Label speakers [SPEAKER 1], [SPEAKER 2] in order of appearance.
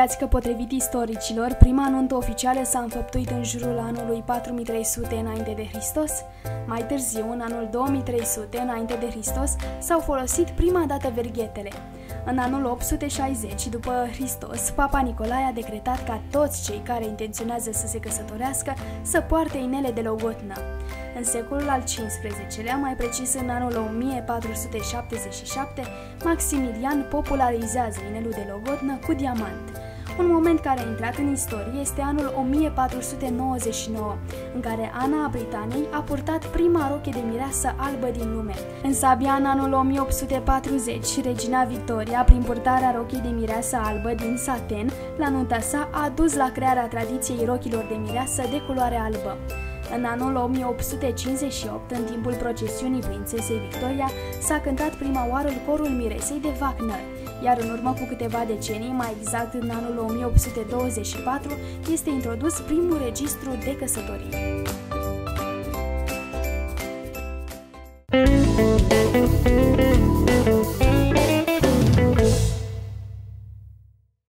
[SPEAKER 1] Știați că, potrivit istoricilor, prima nuntă oficială s-a înfăptuit în jurul anului 4300 înainte de Hristos? Mai târziu, în anul 2300 înainte de Hristos, s-au folosit prima dată verghetele. În anul 860 după Hristos, Papa Nicolae a decretat ca toți cei care intenționează să se căsătorească să poarte inele de logodnă. În secolul al XV-lea, mai precis în anul 1477, Maximilian popularizează inelul de logodnă cu diamant. Un moment care a intrat în istorie este anul 1499, în care Ana a Britaniei a purtat prima rochie de mireasă albă din lume. Însă abia în anul 1840, regina Victoria, prin purtarea rochiei de mireasă albă din saten, la nunta sa, a dus la crearea tradiției rochilor de mireasă de culoare albă. În anul 1858, în timpul procesiunii prințesei Victoria, s-a cântat prima oară corul miresei de Wagner, iar în urmă cu câteva decenii, mai exact în anul 1824, este introdus primul registru de căsătorii.